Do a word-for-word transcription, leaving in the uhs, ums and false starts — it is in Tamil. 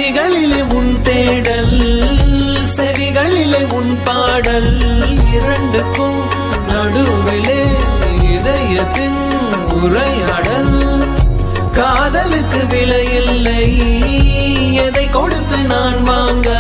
விழிகளிலே உன் தேடல் செவிகளிலே உன் பாடல் இரண்டுக்கும் நடுவிலே இதயத்தின் உரையாடல் காதலுக்கு விலையில்லை எதை கொடுத்து நான் வாங்க